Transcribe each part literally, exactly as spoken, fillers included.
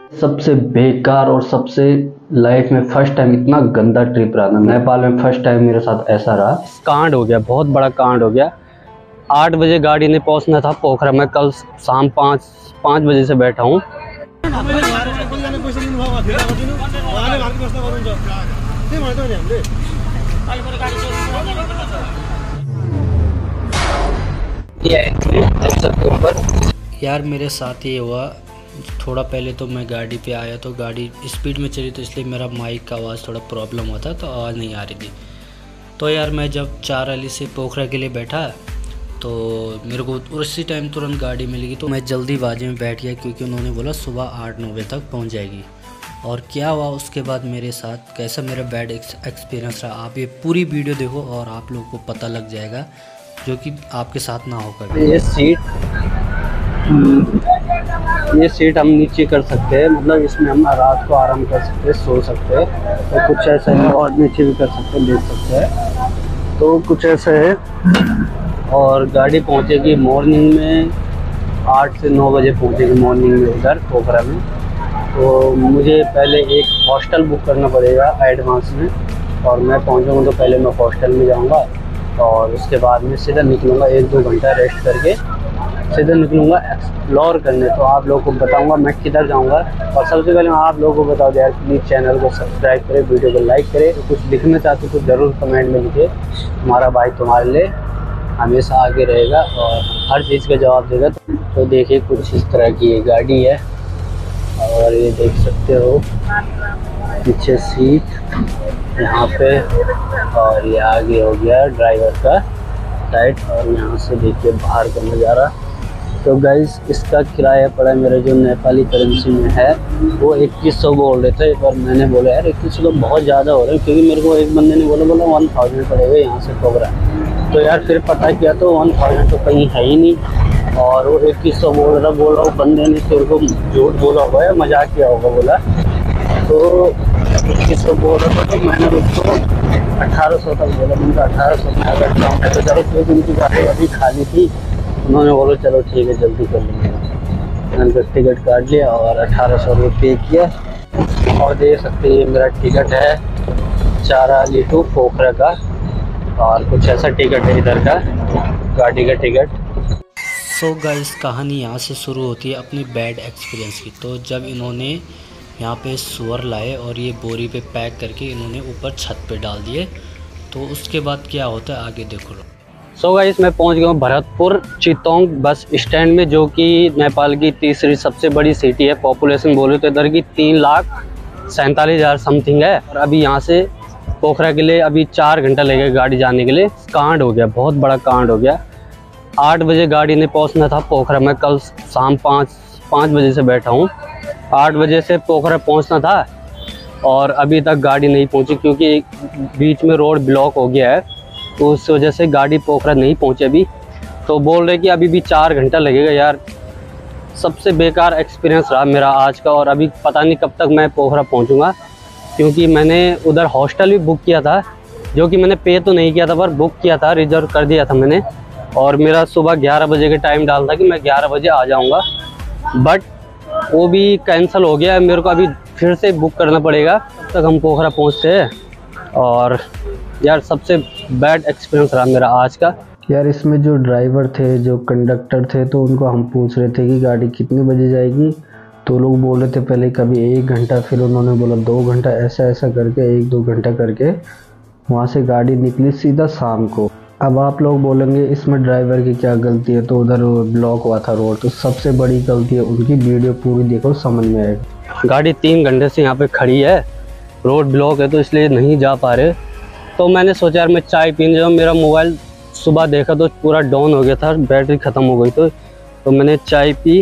सबसे बेकार और सबसे लाइफ में फर्स्ट टाइम इतना गंदा ट्रिप रहा ना नेपाल में। फर्स्ट टाइम मेरे साथ ऐसा रहा। कांड हो गया, बहुत बड़ा कांड हो गया। आठ बजे गाड़ी ने पहुंचना था पोखरा। मैं कल शाम पाँच पाँच बजे से बैठा हूँ। यार मेरे साथ ये हुआ, थोड़ा पहले तो मैं गाड़ी पे आया तो गाड़ी स्पीड में चली तो इसलिए मेरा माइक का आवाज़ थोड़ा प्रॉब्लम हुआ था, तो आवाज़ नहीं आ रही थी। तो यार मैं जब चार अली से पोखरा के लिए बैठा तो मेरे को उसी टाइम तुरंत गाड़ी मिल गई, तो मैं जल्दीबाजी में बैठ गया क्योंकि उन्होंने बोला सुबह आठ नौ बजे तक पहुंच जाएगी। और क्या हुआ उसके बाद मेरे साथ, कैसा मेरा बैड एक्सपीरियंस रहा, आप ये पूरी वीडियो देखो और आप लोगों को पता लग जाएगा, जो कि आपके साथ ना हो कभी। ये सीट ये सीट हम नीचे कर सकते हैं, मतलब इसमें हम रात को आराम कर सकते हैं, सो सकते हैं। तो कुछ ऐसा है, और नीचे भी कर सकते हैं, लेट सकते हैं। तो कुछ ऐसा है। और गाड़ी पहुंचेगी मॉर्निंग में, आठ से नौ बजे पहुंचेगी मॉर्निंग में उधर पोखरा में। तो मुझे पहले एक हॉस्टल बुक करना पड़ेगा एडवांस में, और मैं पहुंचूंगा तो पहले मैं हॉस्टल में जाऊंगा और उसके बाद में सीधा निकलूँगा, एक दो घंटा रेस्ट करके सीधा निकलूँगा एक्सप्लोर करने। तो आप लोगों को बताऊंगा मैं किधर जाऊंगा। और सबसे पहले मैं आप लोगों को बता दूं यार, प्लीज़ चैनल को सब्सक्राइब करें, वीडियो को लाइक करें। तो कुछ लिखना चाहते तो ज़रूर कमेंट में लिखे। हमारा भाई तुम्हारे लिए हमेशा आगे रहेगा और हर चीज़ का जवाब देगा। तो देखिए कुछ इस तरह की ये गाड़ी है, और ये देख सकते हो पीछे सीट यहाँ पे, और ये आगे हो गया ड्राइवर का साइड। और यहाँ से देखिए बाहर का नज़ारा। तो गाइस इसका किराया पड़ा मेरा जो नेपाली करेंसी में है वो इक्कीस सौ बोल रहे थे, पर मैंने बोला यार इक्कीस सौ तो बहुत ज़्यादा हो रहा है, क्योंकि मेरे को एक बंदे ने बोला बोला वन थाउजेंड पड़ेगा यहाँ से पोखरा। तो यार फिर पता किया तो वन थाउजेंड तो कहीं है ही नहीं, और वो इक्कीस सौ बोल रहा बोल रहा बंदे ने फिर को झूठ बोला होगा या मजाक किया होगा बोला। तो इक्कीस सौ बोल रहा था तो मैंने उसको अठारह सौ तक बोला। मैंने अठारह सौ में अगर काम है तो चलो, क्योंकि उनकी गाड़ी अभी खाली थी। उन्होंने बोला चलो ठीक है जल्दी कर लेंगे। मैंने तो टिकट काट लिया और अठारह सौ रुपये पे किया। और देख सकते हैं ये मेरा टिकट है चार अली टू पोखरा का, और कुछ ऐसा टिकट है इधर का गाड़ी का टिकट। सो गाइस कहानी यहाँ से शुरू होती है अपनी बैड एक्सपीरियंस की। तो जब इन्होंने यहाँ पे सुअर लाए और ये बोरी पे पैक करके इन्होंने ऊपर छत पे डाल दिए, तो उसके बाद क्या होता है आगे देखो लो। सो गाइस मैं पहुंच गया हूँ भरतपुर चितोंग बस स्टैंड में, जो कि नेपाल की तीसरी सबसे बड़ी सिटी है। पॉपुलेशन बोले तो इधर की तीन लाख सैंतालीस हज़ार समथिंग है। और अभी यहाँ से पोखरा के लिए अभी चार घंटा लगेगा गाड़ी जाने के लिए। कांड हो गया, बहुत बड़ा कांड हो गया। आठ बजे गाड़ी ने पहुँचना था पोखरा। मैं कल शाम पाँच पाँच बजे से बैठा हूँ। आठ बजे से पोखरा पहुँचना था और अभी तक गाड़ी नहीं पहुँची, क्योंकि बीच में रोड ब्लॉक हो गया है, तो उस वजह से गाड़ी पोखरा नहीं पहुँची अभी। तो बोल रहे कि अभी भी चार घंटा लगेगा। यार सबसे बेकार एक्सपीरियंस रहा मेरा आज का। और अभी पता नहीं कब तक मैं पोखरा पहुँचूँगा, क्योंकि मैंने उधर हॉस्टल भी बुक किया था, जो कि मैंने पे तो नहीं किया था पर बुक किया था, रिजर्व कर दिया था मैंने। और मेरा सुबह ग्यारह बजे के टाइम डाल था कि मैं ग्यारह बजे आ जाऊँगा, बट वो भी कैंसिल हो गया। मेरे को अभी फिर से बुक करना पड़ेगा, तब तक हम पोखरा पहुँचते हैं। और यार सबसे बैड एक्सपीरियंस रहा मेरा आज का। यार इसमें जो ड्राइवर थे, जो कंडक्टर थे, तो उनको हम पूछ रहे थे कि गाड़ी कितने बजे जाएगी, तो लोग बोल रहे थे पहले कभी एक घंटा, फिर उन्होंने बोला दो घंटा, ऐसा ऐसा करके एक दो घंटा करके वहाँ से गाड़ी निकली सीधा शाम को। अब आप लोग बोलेंगे इसमें ड्राइवर की क्या गलती है, तो उधर ब्लॉक हुआ था रोड, तो सबसे बड़ी गलती है उनकी। वीडियो पूरी देखो समझ में आएगा। गाड़ी तीन घंटे से यहाँ पे खड़ी है, रोड ब्लॉक है, तो इसलिए नहीं जा पा रहे। तो मैंने सोचा यार मैं चाय पीने जाऊँ। मेरा मोबाइल सुबह देखा तो पूरा डाउन हो गया था, बैटरी ख़त्म हो गई। तो तो मैंने चाय पी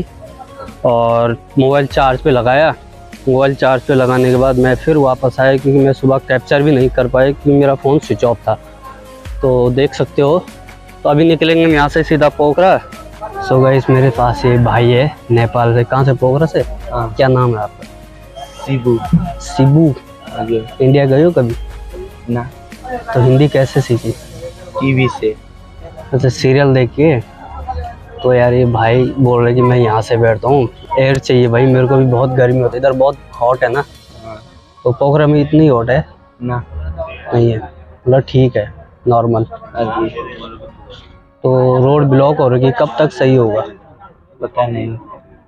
और मोबाइल चार्ज पे लगाया। मोबाइल चार्ज पे लगाने के बाद मैं फिर वापस आया, क्योंकि मैं सुबह कैप्चर भी नहीं कर पाया क्योंकि मेरा फ़ोन स्विच ऑफ था। तो देख सकते हो। तो अभी निकलेंगे हम यहाँ से सीधा पोखरा। सो गाइस मेरे पास ये भाई है नेपाल से। कहाँ से? पोखरा से। हाँ। क्या नाम है आपका? शिबू। शिबू। इंडिया गए हो कभी? ना। तो हिंदी कैसे सीखी? टीवी से। अच्छा, सीरियल देख के। तो यार ये भाई बोल रहे कि मैं यहाँ से बैठता हूँ, एयर चाहिए भाई, मेरे को भी बहुत गर्मी होती है इधर, बहुत हॉट है ना। तो पोखरा में इतनी हॉट है ना? नहीं है, मतलब ठीक है, नॉर्मल। तो रोड ब्लॉक हो रही है, कब तक सही होगा पता नहीं।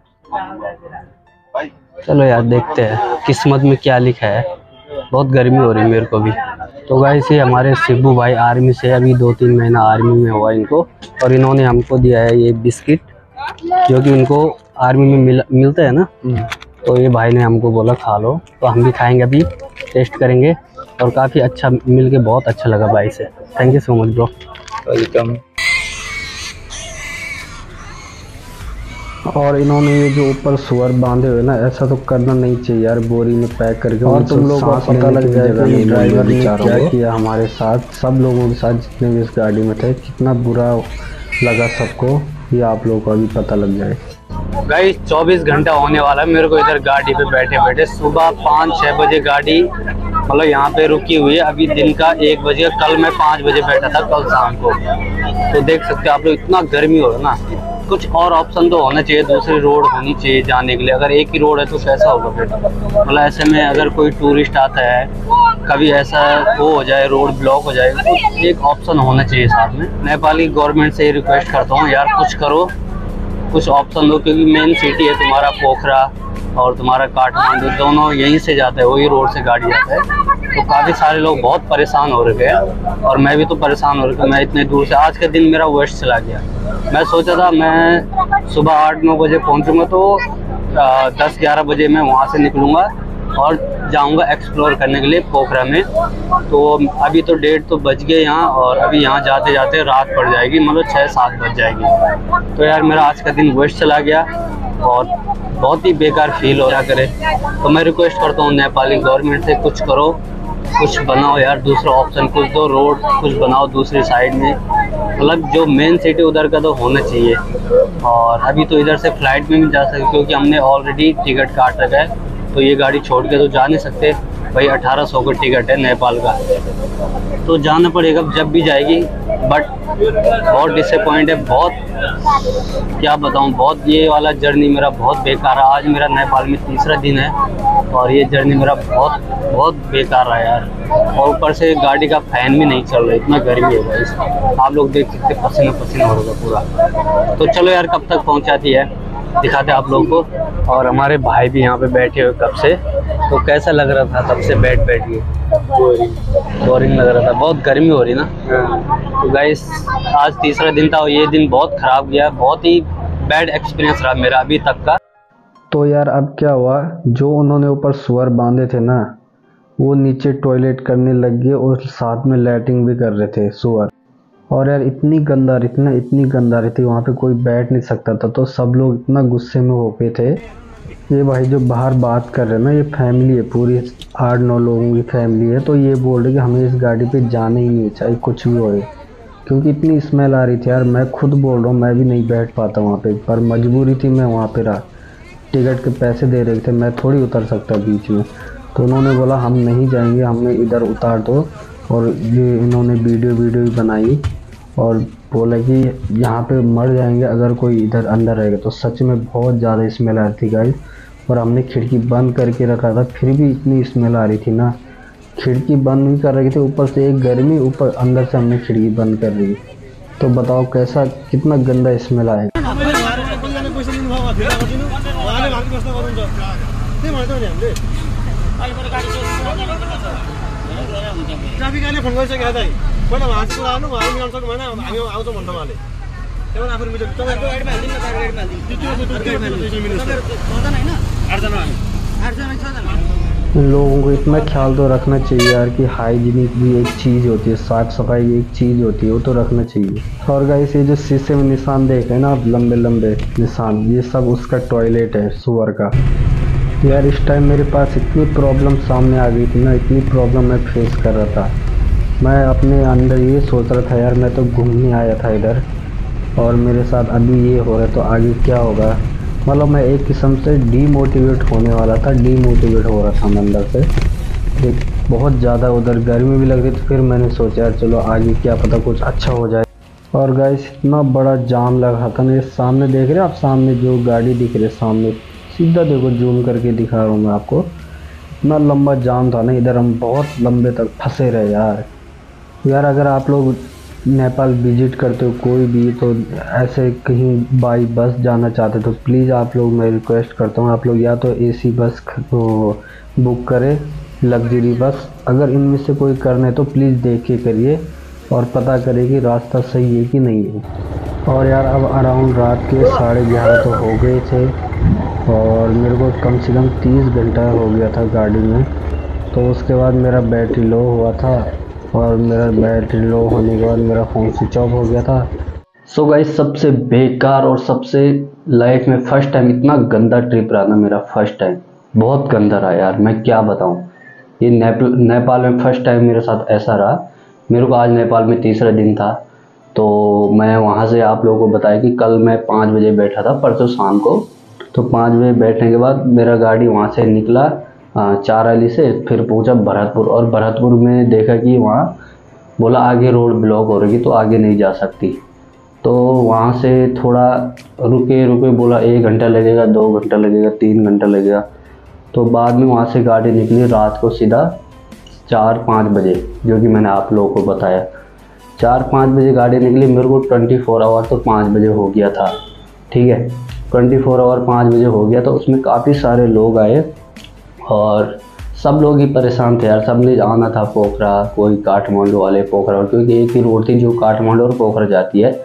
चलो यार देखते हैं किस्मत में क्या लिखा है। बहुत गर्मी हो रही है मेरे को भी। तो गाइस ये हमारे शिबू भाई आर्मी से, अभी दो तीन महीना आर्मी में हुआ इनको, और इन्होंने हमको दिया है ये बिस्किट, क्योंकि इनको आर्मी में मिल मिलता है ना। तो ये भाई ने हमको बोला खा लो, तो हम भी खाएंगे, अभी टेस्ट करेंगे। और काफ़ी अच्छा मिल के बहुत अच्छा लगा भाई से। Thank you so much bro. Welcome. और इन्होंने ये जो ऊपर सुअर बांधे हुए ना, ऐसा तो करना नहीं चाहिए यार, बोरी में पैक करके। और तुम लोगों को पता लग जाएगा कि ड्राइवर ने क्या किया हमारे साथ, सब लोगों के साथ जितने भी इस गाड़ी में थे, कितना बुरा लगा सबको, ये आप लोगों को अभी पता लग जाए। गाइस चौबीस घंटा होने वाला है मेरे को इधर गाड़ी पे बैठे बैठे। सुबह पाँच छः बजे गाड़ी मतलब यहाँ पे रुकी हुई है, अभी दिन का एक बजे। कल मैं पाँच बजे बैठा था, कल शाम को। तो देख सकते हो आप लोग, इतना गर्मी हो रहा है ना। कुछ और ऑप्शन तो होना चाहिए, दूसरी रोड होनी चाहिए जाने के लिए। अगर एक ही रोड है तो कैसा होगा फिर? मतलब ऐसे में अगर कोई टूरिस्ट आता है, कभी ऐसा वो हो जाए, रोड ब्लॉक हो जाए, तो एक ऑप्शन होना चाहिए साथ में। नेपाली गवर्नमेंट से ये रिक्वेस्ट करता हूँ यार, कुछ करो, कुछ ऑप्शन दो, क्योंकि मेन सिटी है तुम्हारा पोखरा और तुम्हारा काठमांडू, दोनों यहीं से जाता है, वही रोड से गाड़ी जाता है। तो काफ़ी सारे लोग बहुत परेशान हो रखे हैं, और मैं भी तो परेशान हो रखा। मैं इतने दूर से, आज का दिन मेरा वेस्ट चला गया। मैं सोचा था मैं सुबह आठ नौ बजे पहुंचूंगा, तो दस ग्यारह बजे मैं वहां से निकलूंगा और जाऊंगा एक्सप्लोर करने के लिए पोखरा में। तो अभी तो डेढ़ तो बज गए यहाँ, और अभी यहाँ जाते जाते रात पड़ जाएगी, मतलब छः सात बज जाएगी। तो यार मेरा आज का दिन वेस्ट चला गया और बहुत ही बेकार फील हो रहा करे। तो मैं रिक्वेस्ट करता हूँ नेपाली गवर्नमेंट से, कुछ करो, कुछ बनाओ यार, दूसरा ऑप्शन कुछ दो, रोड कुछ बनाओ दूसरी साइड में। मतलब जो मेन सिटी उधर का तो होना चाहिए। और अभी तो इधर से फ्लाइट में भी जा सकते, क्योंकि हमने ऑलरेडी टिकट काट रखा है, तो ये गाड़ी छोड़ के तो जा नहीं सकते भाई। अठारह सौ का टिकट है नेपाल का, तो जाना पड़ेगा जब भी जाएगी। बट बहुत डिसअपॉइंट है, बहुत क्या बताऊं, बहुत ये वाला जर्नी मेरा बहुत बेकार है। आज मेरा नेपाल में तीसरा दिन है, और ये जर्नी मेरा बहुत बहुत बेकार रहा यार। और ऊपर से गाड़ी का फैन भी नहीं चल रहा, इतना गर्मी है भाई। आप लोग देख सकते पसीना पसीना हो रहा पूरा। तो चलो यार, कब तक पहुंचाती है दिखाते आप लोगों को। और हमारे भाई भी यहाँ पे बैठे हुए कब से। तो कैसा लग रहा था तब से बैठ बैठ के? बोरिंग लग रहा था, बहुत गर्मी हो रही ना। तो गाइस आज तीसरा दिन था, और ये दिन बहुत ख़राब गया, बहुत ही बैड एक्सपीरियंस रहा मेरा अभी तक का। तो यार अब क्या हुआ, जो उन्होंने ऊपर सुअर बांधे थे ना, वो नीचे टॉयलेट करने लग गए, और साथ में लैट्रिन भी कर रहे थे सुअर। और यार इतनी गंदा रही थी ना, इतनी गंदा रही थी, वहाँ पे कोई बैठ नहीं सकता था। तो सब लोग इतना गुस्से में हो पे थे। ये भाई जो बाहर बात कर रहे हैं ना, ये फैमिली है पूरी, आठ नौ लोगों की फैमिली है। तो ये बोल रहे कि हमें इस गाड़ी पे जाना ही नहीं, चाहे कुछ भी होए, क्योंकि इतनी स्मेल आ रही थी यार। मैं खुद बोल रहा हूँ, मैं भी नहीं बैठ पाता वहाँ पे, पर मजबूरी थी, मैं वहाँ पे रहा। टिकट के पैसे दे रहे थे, मैं थोड़ी उतर सकता बीच में। तो उन्होंने बोला हम नहीं जाएंगे, हमें इधर उतार दो। और ये इन्होंने वीडियो वीडियो भी बनाई, और बोला कि यहाँ पे मर जाएंगे अगर कोई इधर अंदर रहेगा। तो सच में बहुत ज़्यादा स्मेल आ रही थी गाइस, और हमने खिड़की बंद करके रखा था, फिर भी इतनी स्मेल आ रही थी ना। खिड़की बंद भी कर रही थी, ऊपर से एक गर्मी, ऊपर अंदर से हमने खिड़की बंद कर दी। तो बताओ कैसा, कितना गंदा स्मेल आएगा। ट्राफिकले फोन गरिसकेको दाइ, मैले उहाँको कुरा गर्नु, उहाँले मिलाउन सक्नु भएन, हामी आउँछौँ भन्नु उहाँले। त्यही आफूले बुझ्यो, तपाईँको गाडीमा हालिदिनु न, तपाईँको गाडीमा हालिदिनु। इन लोगों को इतना ख्याल तो रखना चाहिए यार कि हाइजीनिक भी एक चीज़ होती है, साफ़ सफाई एक चीज़ होती है, वो तो रखना चाहिए। और गाइस ये जो शीशे में निशान देख रहे हैं ना आप, लंबे लंबे निशान, ये सब उसका टॉयलेट है सुअर का। यार इस टाइम मेरे पास इतनी प्रॉब्लम सामने आ गई थी ना, इतनी प्रॉब्लम मैं फेस कर रहा था। मैं अपने अंदर ये सोच रहा था यार, मैं तो घूमने आया था इधर, और मेरे साथ अभी ये हो रहा है, तो आगे क्या होगा। मतलब मैं एक किस्म से डीमोटिवेट होने वाला था, डीमोटिवेट हो रहा था मैं अंदर से। एक बहुत ज़्यादा उधर गर्मी भी लग रही थी। फिर मैंने सोचा यार चलो आगे क्या पता कुछ अच्छा हो जाए। और गाइस इतना बड़ा जाम लगा था ना, ये सामने देख रहे हो आप, सामने जो गाड़ी दिख रही है सामने, सीधा देखो, जूम करके दिखा रहा हूँ मैं आपको। इतना लंबा जाम था ना इधर, हम बहुत लंबे तक फंसे रहे यार। यार अगर आप लोग नेपाल विजिट करते हो कोई भी, तो ऐसे कहीं बाई बस जाना चाहते तो प्लीज़ आप लोग, मैं रिक्वेस्ट करता हूँ आप लोग या तो एसी बस तो बुक करें, लग्जरी बस। अगर इनमें से कोई करना है तो प्लीज़ देख के करिए और पता करें कि रास्ता सही है कि नहीं है। और यार अब अराउंड रात के साढ़े ग्यारह तो हो गए थे और मेरे को कम से कम तीस घंटा हो गया था गाड़ी में। तो उसके बाद मेरा बैटरी लो हुआ था और मेरा बैटरी लो होने के बाद मेरा फ़ोन स्विच ऑफ हो गया था। सो गाइस, सबसे बेकार और सबसे लाइफ में फर्स्ट टाइम इतना गंदा ट्रिप रहा ना मेरा, फर्स्ट टाइम बहुत गंदा रहा यार, मैं क्या बताऊं। ये नेपाल नेपाल में फर्स्ट टाइम मेरे साथ ऐसा रहा। मेरे को आज नेपाल में तीसरा दिन था, तो मैं वहाँ से आप लोगों को बताया कि कल मैं पाँच बजे बैठा था परसों शाम को। तो पाँच बजे बैठने के बाद मेरा गाड़ी वहाँ से निकला चाराली से, फिर पहुँचा भरतपुर, और भरतपुर में देखा कि वहाँ बोला आगे रोड ब्लॉक हो रही तो आगे नहीं जा सकती। तो वहाँ से थोड़ा रुके रुके, बोला एक घंटा लगेगा, दो घंटा लगेगा, तीन घंटा लगेगा। तो बाद में वहाँ से गाड़ी निकली रात को सीधा चार पाँच बजे, जो कि मैंने आप लोगों को बताया। चार पाँच बजे गाड़ी निकली, मेरे को ट्वेंटी फोर आवर तो पाँच बजे हो गया था, ठीक है। ट्वेंटी फोर आवर पाँच बजे हो गया, तो उसमें काफ़ी सारे लोग आए और सब लोग ही परेशान थे यार। सब ने आना था पोखरा, कोई काठमांडू वाले पोखरा, क्योंकि एक ही रोड थी जो काठमांडू और पोखरा जाती है।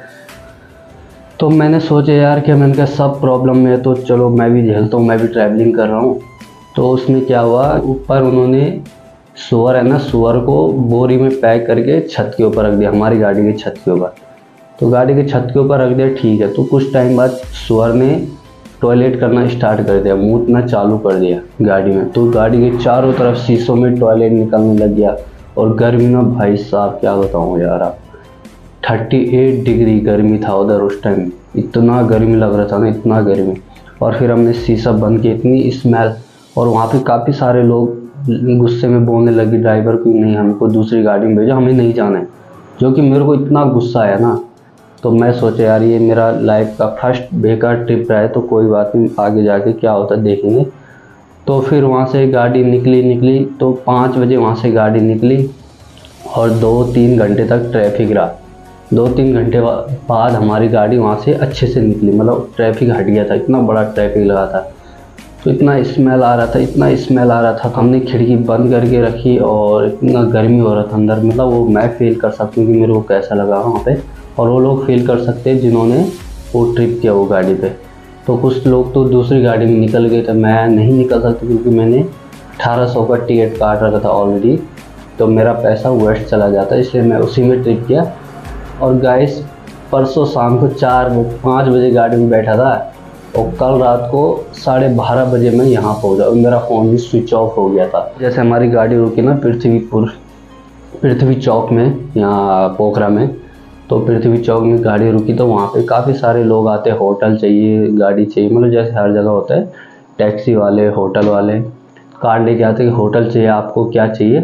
तो मैंने सोचा यार कि मैंने कहा सब प्रॉब्लम में है तो चलो मैं भी झेलता हूँ, मैं भी ट्रैवलिंग कर रहा हूँ। तो उसमें क्या हुआ, ऊपर उन्होंने सुअर है ना, सुअर को बोरी में पैक करके छत के ऊपर रख दिया, हमारी गाड़ी की छत के ऊपर। तो गाड़ी के छत के ऊपर रख दिया, ठीक है। तो कुछ टाइम बाद सुअर ने टॉयलेट करना स्टार्ट कर दिया, मूतना चालू कर दिया गाड़ी में। तो गाड़ी के चारों तरफ शीशों में टॉयलेट निकलने लग गया। और गर्मी में भाई साहब क्या बताऊँ यार, आप अड़तीस डिग्री गर्मी था उधर उस टाइम, इतना गर्मी लग रहा था ना, इतना गर्मी। और फिर हमने शीशा बंद किया, इतनी स्मेल। और वहाँ पे काफ़ी सारे लोग गुस्से में बोलने लगे ड्राइवर को, नहीं हमको दूसरी गाड़ी में भेजो, हमें नहीं जाना है। जो कि मेरे को इतना गुस्सा आया ना, तो मैं सोचा यार ये मेरा लाइफ का फर्स्ट बेकार ट्रिप रहा है, तो कोई बात नहीं, आगे जाके क्या होता है देखेंगे। तो फिर वहाँ से गाड़ी निकली निकली तो पाँच बजे वहाँ से गाड़ी निकली और दो तीन घंटे तक ट्रैफिक रहा। दो तीन घंटे बाद हमारी गाड़ी वहाँ से अच्छे से निकली, मतलब ट्रैफिक हट गया था, इतना बड़ा ट्रैफिक लगा था। तो इतना स्मेल आ रहा था, इतना स्मेल आ रहा था, हमने खिड़की बंद करके रखी और इतना गर्मी हो रहा था अंदर। मतलब वो मैं फील कर सकती हूँ कि मेरे को कैसा लगा वहाँ पे, और वो लोग फील कर सकते हैं जिन्होंने वो ट्रिप किया वो गाड़ी पे। तो कुछ लोग तो दूसरी गाड़ी में निकल गए थे, मैं नहीं निकल सकती क्योंकि मैंने अठारह सौ का टिकट काट रखा था ऑलरेडी, तो मेरा पैसा वेस्ट चला जाता, इसलिए मैं उसी में ट्रिप किया। और गाइस परसों शाम को चार पाँच बजे गाड़ी में बैठा था और कल रात को साढ़े बारह बजे मैं यहाँ पहुँचा और मेरा फ़ोन भी स्विच ऑफ हो गया था। जैसे हमारी गाड़ी रुकी ना पृथ्वीपुर पृथ्वी चौक में, यहाँ पोखरा में, तो पृथ्वी चौक में गाड़ी रुकी तो वहाँ पे काफ़ी सारे लोग आते, होटल चाहिए, गाड़ी चाहिए, मतलब जैसे हर जगह होता है, टैक्सी वाले, होटल वाले कार्ड लेके आते कि होटल चाहिए, आपको क्या चाहिए।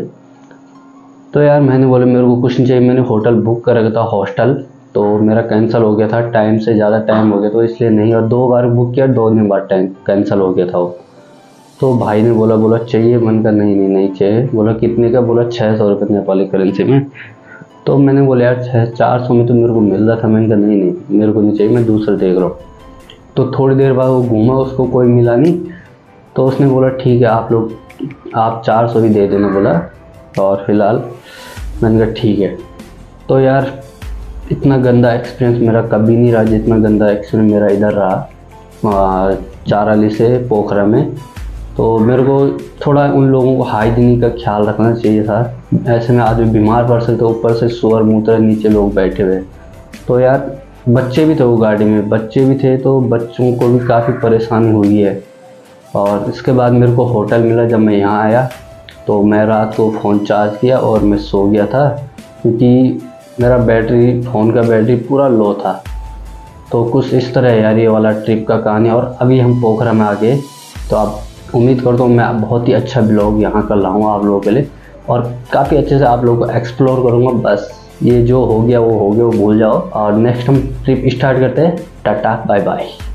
तो यार मैंने बोला मेरे को कुछ नहीं चाहिए, मैंने होटल बुक कर रखा था हॉस्टल, तो मेरा कैंसिल हो गया था, टाइम से ज़्यादा टाइम हो गया तो इसलिए नहीं, और दो बार बुक किया, दो दिन बाद टाइम कैंसिल हो गया था वो। तो भाई ने बोला बोला चाहिए, मन का नहीं नहीं नहीं चाहिए। बोला कितने का, बोला छः सौ रुपये नेपाली करेंसी में। तो मैंने बोला यार छः चार सौ में तो मेरे को मिल रहा था, मैंने कहा नहीं नहीं मेरे को नहीं चाहिए, मैं दूसरा देख रहा हूँ। तो थोड़ी देर बाद वो घूमा, उसको कोई मिला नहीं, तो उसने बोला ठीक है आप लोग आप चार सौ ही दे देना बोला, और फिलहाल मैंने कहा ठीक है। तो यार इतना गंदा एक्सपीरियंस मेरा कभी नहीं रहा जितना गंदा एक्सपीरियंस मेरा इधर रहा चाराली से पोखरा में। तो मेरे को थोड़ा उन लोगों को हाइजीन का ख्याल रखना चाहिए था, ऐसे में आदमी बीमार पड़ सकते, ऊपर से सुअर मूत्र नीचे लोग बैठे हुए। तो यार बच्चे भी थे वो गाड़ी में, बच्चे भी थे, तो बच्चों को भी काफ़ी परेशानी हुई है। और इसके बाद मेरे को होटल मिला, जब मैं यहाँ आया तो मैं रात को फ़ोन चार्ज किया और मैं सो गया था, क्योंकि मेरा बैटरी फ़ोन का बैटरी पूरा लो था। तो कुछ इस तरह है यार ये वाला ट्रिप का कहानी। और अभी हम पोखरा में आ गए, तो आप उम्मीद करता हूँ मैं बहुत ही अच्छा ब्लॉग यहाँ कर लाऊँगा आप लोगों के लिए, और काफ़ी अच्छे से आप लोगों को एक्सप्लोर करूँगा। बस ये जो हो गया वो हो गया, वो भूल जाओ और नेक्स्ट हम ट्रिप स्टार्ट करते हैं। Tata bye bye.